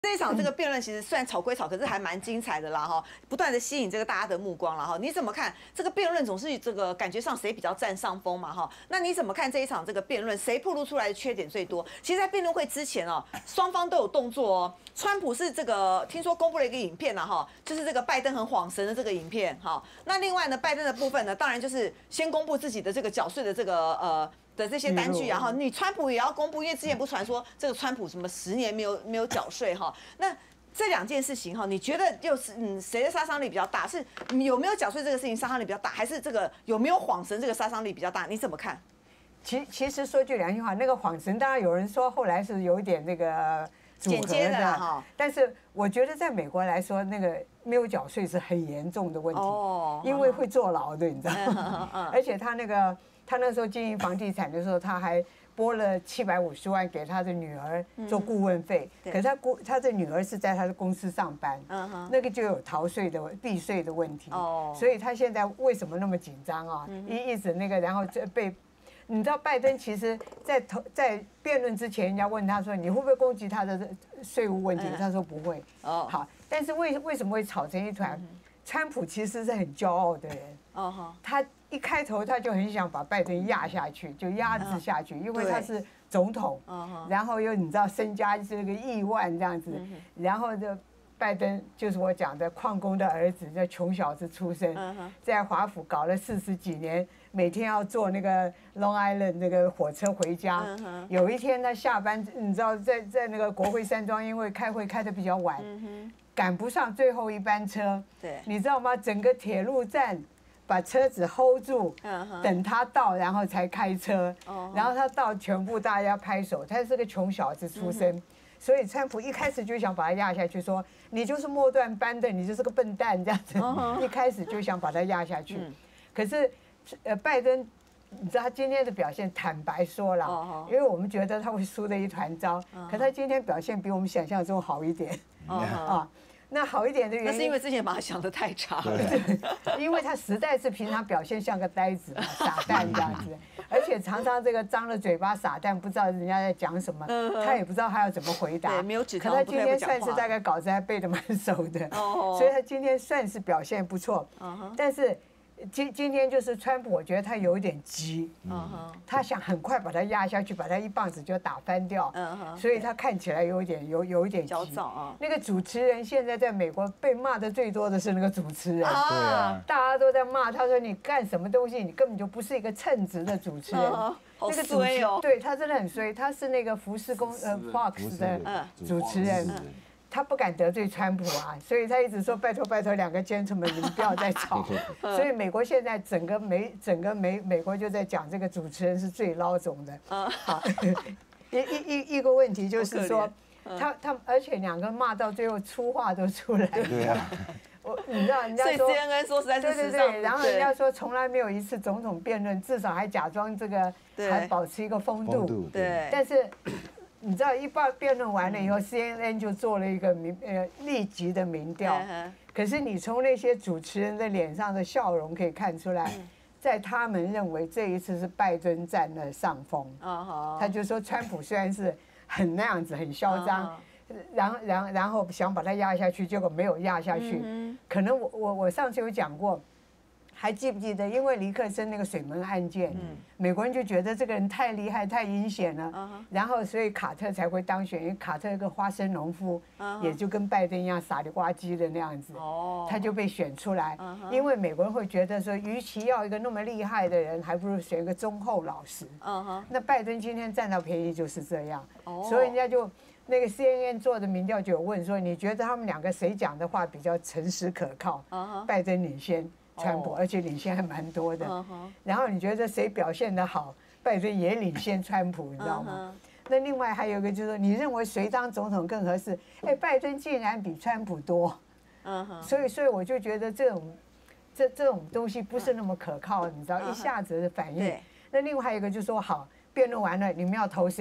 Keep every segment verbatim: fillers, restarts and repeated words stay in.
这一场这个辩论其实虽然吵归吵，可是还蛮精彩的啦哈，不断的吸引这个大家的目光了哈。你怎么看这个辩论？总是这个感觉上谁比较占上风嘛哈？那你怎么看这一场这个辩论？谁暴露出来的缺点最多？其实，在辩论会之前哦，双方都有动作哦。川普是这个听说公布了一个影片了哈，就是这个拜登很晃神的这个影片哈。那另外呢，拜登的部分呢，当然就是先公布自己的这个缴税的这个呃。的这些单据，然后你川普也要公布，因为之前不传说这个川普什么十年没有没有缴税哈，那这两件事情哈，你觉得又是嗯谁的杀伤力比较大？是有没有缴税这个事情杀伤力比较大，还是这个有没有晃神这个杀伤力比较大？你怎么看？ 其其实说句良心话，那个晃神，当然有人说后来是有一点那个剪接的哈， 但是我觉得在美国来说，那个没有缴税是很严重的问题， 哦， 因为会坐牢的，你知道吗？而且他那个。他那时候经营房地产的时候，他还拨了七百五十万给他的女儿做顾问费。可是他顾他的女儿是在他的公司上班，那个就有逃税的避税的问题。哦，所以他现在为什么那么紧张啊？一一直那个，然后这被，你知道拜登其实在投在辩论之前，人家问他说你会不会攻击他的税务问题？他说不会。哦，好，但是为为什么会吵成一团？川普其实是很骄傲的人。哦，他。一开头他就很想把拜登压下去，就压制下去，因为他是总统，然后又你知道身家这个亿万这样子，然后就拜登就是我讲的矿工的儿子，这穷小子出身，在华府搞了四十几年，每天要坐那个 Long Island 那个火车回家。有一天他下班，你知道在在那个国会山庄，因为开会开得比较晚，赶不上最后一班车。对，你知道吗？整个铁路站。把车子 hold 住，等他到，然后才开车。然后他到，全部大家拍手。他是个穷小子出身，所以川普一开始就想把他压下去，说你就是末段班的，你就是个笨蛋这样子。一开始就想把他压下去。可是，呃，拜登，你知道他今天的表现，坦白说了，因为我们觉得他会输得一团糟，可他今天表现比我们想象中好一点。啊。那好一点的原因， 那是因为之前把他想得太差了， 因为他实在是平常表现像个呆子嘛，傻蛋这样子，而且常常这个张了嘴巴傻蛋，不知道人家在讲什么，他也不知道他要怎么回答。 对，没有纸条。 可他今天算是大概稿子还背得蛮熟的，所以他今天算是表现不错。但是今今天就是川普，我觉得他有一点急，他想很快把他压下去，把他一棒子就打翻掉，所以他看起来有一点有有一点焦躁啊。 那个主持人现在在美国被骂的最多的是那个主持人，啊，大家都在骂他说你干什么东西，你根本就不是一个称职的主持人。 那个主持人， 对他真的很衰，他是那个福斯公呃 Fox 的主持人。他不敢得罪川普啊，所以他一直说拜托拜托两个 gentlemen 你们不要再吵。所以美国现在整个美整个美美国就在讲这个主持人是最孬种的。好，一一一一个问题就是说，他他而且两个骂到最后粗话都出来了。我你知道人家说 C N N 说实在是对对对，然后人家说从来没有一次总统辩论至少还假装这个还保持一个风度。 对， 但是。你知道一半辩论完了以后 ，C N N 就做了一个民呃立即的民调，可是你从那些主持人的脸上的笑容可以看出来，在他们认为这一次是拜登占了上风。他就说川普虽然是很那样子很嚣张，然后然后然后想把他压下去，结果没有压下去。可能我我我上次有讲过。还记不记得？因为尼克森那个水门案件，嗯、美国人就觉得这个人太厉害、太阴险了， uh huh. 然后所以卡特才会当选。因为卡特个花生农夫， uh huh. 也就跟拜登一样傻里呱唧的那样子， uh huh. 他就被选出来。Uh huh. 因为美国人会觉得说，与其要一个那么厉害的人，还不如选一个忠厚老实。Uh huh. 那拜登今天占到便宜就是这样， uh huh. 所以人家就那个 C N N 做的民调就有问说，你觉得他们两个谁讲的话比较诚实可靠？ Uh huh. 拜登领先。川普，而且领先还蛮多的。Uh huh. 然后你觉得谁表现得好，拜登也领先川普，你知道吗？ Uh huh. 那另外还有一个就是说，你认为谁当总统更合适？哎，拜登竟然比川普多。Uh huh. 所以，所以我就觉得这种这这种东西不是那么可靠，你知道， uh huh. 一下子的反应。Uh huh. 那另外还有一个就是说，好，辩论完了，你们要投谁？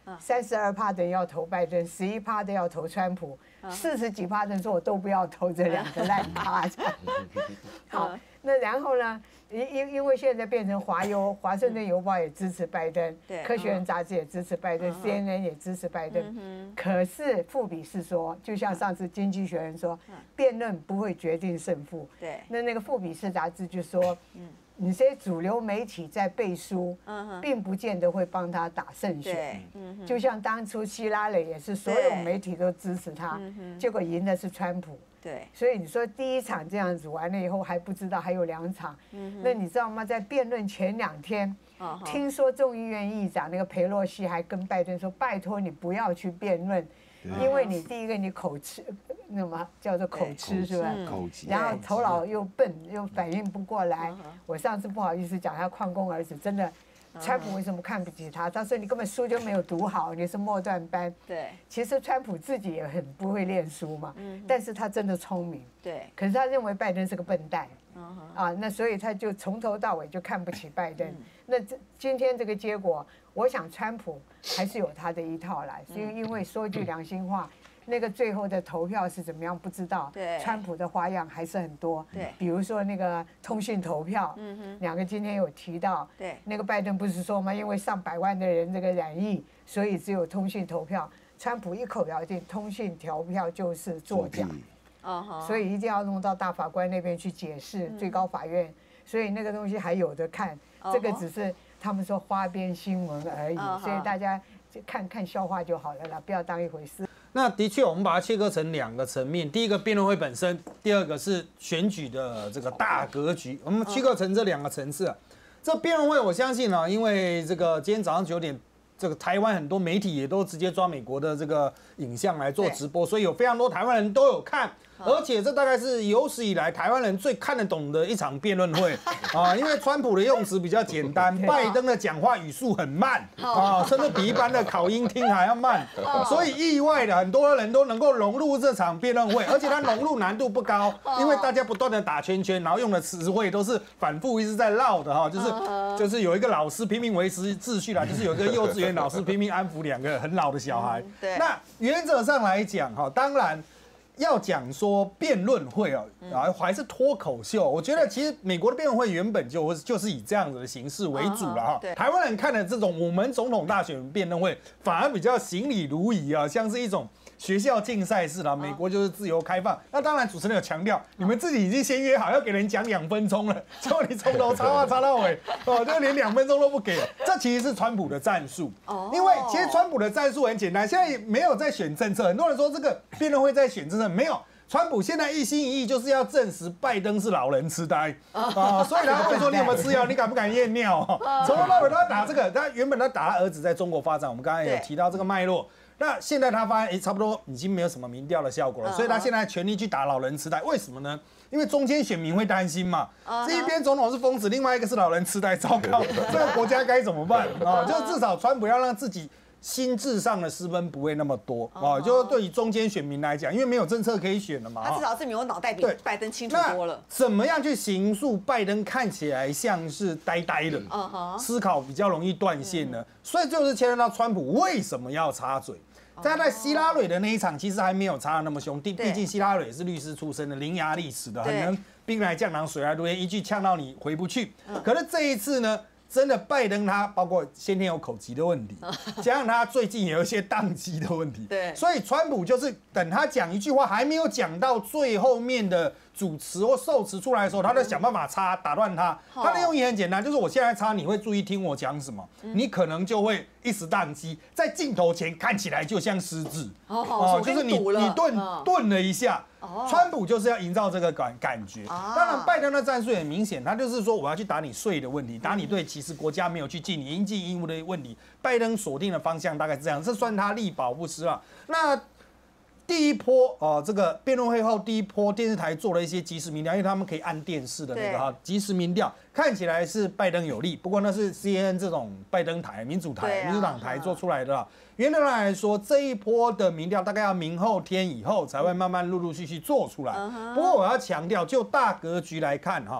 三十二趴的人要投拜登，十一趴的要投川普，四十几趴的人说我都不要投这两个烂趴。好，那然后呢？因因因为现在变成华邮，华盛顿邮报也支持拜登，科学人杂志也支持拜登 ，C N N 也支持拜登。可是富比士说，就像上次经济学人说，辩论不会决定胜负。 对， 那那个富比士杂志就说，你这些主流媒体在背书，并不见得会帮他打胜选。就像当初希拉里也是，所有媒体都支持他，结果赢的是川普。 对， 所以你说第一场这样子完了以后还不知道还有两场，那你知道吗？在辩论前两天，听说众议院议长那个裴洛西还跟拜登说：“拜托你不要去辩论，因为你第一个你口吃，那么叫做口吃是吧？ 口吃， 然后头脑又笨，又反应不过来。我上次不好意思讲他矿工儿子真的。”川普为什么看不起他？他说你根本书就没有读好，你是末段班。 对， 其实川普自己也很不会念书嘛，但是他真的聪明。 对， 可是他认为拜登是个笨蛋。啊，那所以他就从头到尾就看不起拜登。那这今天这个结果，我想川普还是有他的一套来，因为因为说句良心话。那个最后的投票是怎么样不知道， 对， 川普的花样还是很多， 对， 比如说那个通讯投票，嗯哼，两个今天有提到， 对， 那个拜登不是说吗？因为上百万的人这个染疫，所以只有通讯投票，川普一口咬定通讯投票就是作假，哦，所以一定要弄到大法官那边去解释，最高法院，所以那个东西还有的看，这个只是他们说花边新闻而已，所以大家看看笑话就好了啦，不要当一回事。 那的确，我们把它切割成两个层面，第一个辩论会本身，第二个是选举的这个大格局，我们切割成这两个层次啊。这辩论会，我相信啊，因为这个今天早上九点，这个台湾很多媒体也都直接抓美国的这个影像来做直播，所以有非常多台湾人都有看。而且这大概是有史以来台湾人最看得懂的一场辩论会啊，因为川普的用词比较简单，拜登的讲话语速很慢啊，甚至比一般的考音听还要慢，所以意外的很多人都能够融入这场辩论会，而且它融入难度不高，因为大家不断的打圈圈，然后用的词汇都是反复一直在绕的哈，就是就是有一个老师拼命维持秩序啦，就是有一个幼稚园老师拼命安抚两个很老的小孩。那原则上来讲哈，当然。要讲说辩论会啊，啊还是脱口秀？我觉得其实美国的辩论会原本就就是以这样子的形式为主了哈。台湾人看的这种我们总统大选辩论会，反而比较行礼如仪啊，像是一种学校竞赛式啦。美国就是自由开放。那当然主持人有强调，你们自己已经先约好要给人讲两分钟了，结果你从头插话插到尾，哦，就连两分钟都不给。这其实是川普的战术。因为其实川普的战术很简单，现在没有在选政策，很多人说这个辩论会在选政策。没有，川普现在一心一意就是要证实拜登是老人痴呆啊，所以他会说你有没有吃药，你敢不敢验尿？从头到尾都要打这个。他原本他打他儿子在中国发展，我们刚才有提到这个脉络。那现在他发现，哎，差不多已经没有什么民调的效果了，所以他现在全力去打老人痴呆。为什么呢？因为中间选民会担心嘛，这一边总统是疯子，另外一个是老人痴呆，糟糕，这个国家该怎么办啊？就至少川普要让自己。心智上的失分不会那么多啊，就对于中间选民来讲，因为没有政策可以选了嘛， 他至少证明我脑袋比拜登清楚多了。 怎么样去形塑拜登看起来像是呆呆的，思考比较容易断线呢？所以就是牵扯到川普为什么要插嘴。在在希拉蕊的那一场，其实还没有插得那么凶，毕毕竟希拉蕊也是律师出身的，伶牙俐齿的，很能兵来将挡，水来土掩，一句呛到你回不去。可是这一次呢？真的，拜登他包括先天有口疾的问题，加上他最近也有一些宕机的问题， 对， 所以川普就是等他讲一句话还没有讲到最后面的主词或受词出来的时候，他就想办法插打断他。他的用意很简单，就是我现在插，你会注意听我讲什么，你可能就会一时宕机，在镜头前看起来就像失智， 哦， 就是你你顿顿了一下。川普就是要营造这个感感觉，当然拜登的战术很明显，他就是说我要去打你税的问题，打你对其实国家没有去尽你应尽义务的问题。拜登锁定的方向大概是这样，这算他力保不失啊。那第一波哦、呃，这个辩论会后第一波电视台做了一些即时民调，因为他们可以按电视的那个哈即时民调，看起来是拜登有利，不过那是 C N N 这种拜登台、民主台、民主党台做出来的。原则上来说，这一波的民调大概要明后天以后才会慢慢陆陆续续做出来。不过我要强调，就大格局来看哈，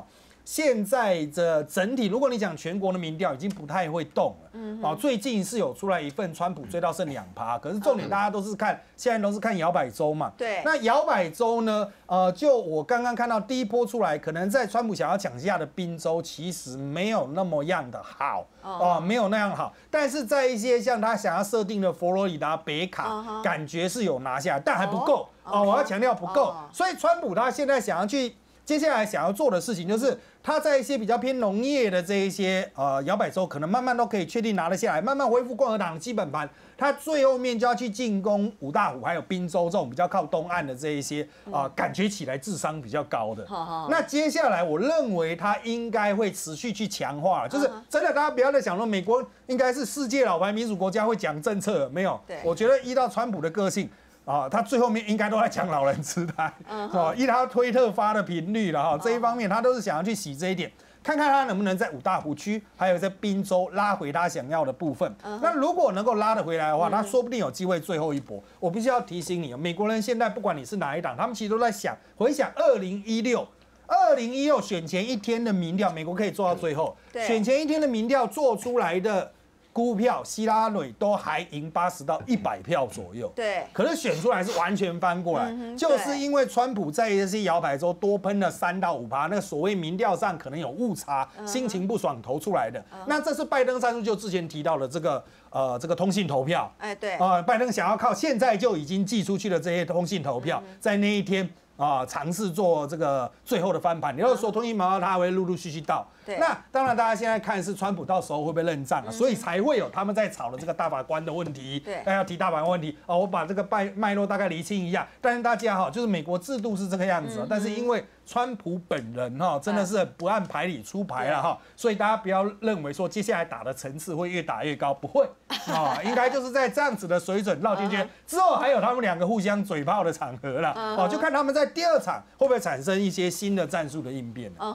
现在的整体，如果你讲全国的民调已经不太会动了。嗯。啊，最近是有出来一份，川普追到剩两趴，可是重点大家都是看，现在都是看摇摆州嘛。 对。 那摇摆州呢？呃，就我刚刚看到第一波出来，可能在川普想要抢下的宾州，其实没有那么样的好哦、呃，没有那样好。但是在一些像他想要设定的佛罗里达、北卡， uh-huh. 感觉是有拿下来，但还不够哦。Uh-huh. 我要强调不够， uh-huh. 所以川普他现在想要去。接下来想要做的事情，就是他在一些比较偏农业的这一些呃摇摆州，可能慢慢都可以确定拿得下来，慢慢恢复共和党的基本盘。他最后面就要去进攻五大湖，还有宾州这种比较靠东岸的这一些啊、呃，感觉起来智商比较高的。嗯、那接下来我认为他应该会持续去强化，就是真的大家不要再想说美国应该是世界老牌民主国家会讲政策，没有。我觉得依照川普的个性。啊，他最后面应该都在讲老人痴呆，哦，依他推特发的频率了哈，这一方面他都是想要去洗这一点，看看他能不能在五大湖区还有在宾州拉回他想要的部分。那如果能够拉得回来的话，他说不定有机会最后一搏。我必须要提醒你，美国人现在不管你是哪一党，他们其实都在想回想二零一六。二零一六选前一天的民调，美国可以做到最后。选前一天的民调做出来的。估票，希拉蕊都还赢八十到一百票左右， 对。 可是选出来是完全翻过来，嗯、就是因为川普在这些摇摆州多喷了三到五趴，那个所谓民调上可能有误差，嗯、心情不爽投出来的。嗯、那这是拜登战术，就之前提到的这个呃这个通信投票， 哎对， 啊、呃、拜登想要靠现在就已经寄出去的这些通信投票，嗯、在那一天。啊，尝试做这个最后的翻盘，你要说通信毛他会陆陆续续到。那当然，大家现在看是川普到时候会不会认账啊？嗯、所以才会有他们在吵的这个大法官的问题。 对， 要提大法官问题啊，我把这个脉脉络大概厘清一下。但是大家哈，就是美国制度是这个样子，嗯、但是因为川普本人哈真的是不按牌理出牌了哈，所以大家不要认为说接下来打的层次会越打越高，不会啊，应该就是在这样子的水准绕进去之后，还有他们两个互相嘴炮的场合啦，哦，就看他们在第二场会不会产生一些新的战术的应变。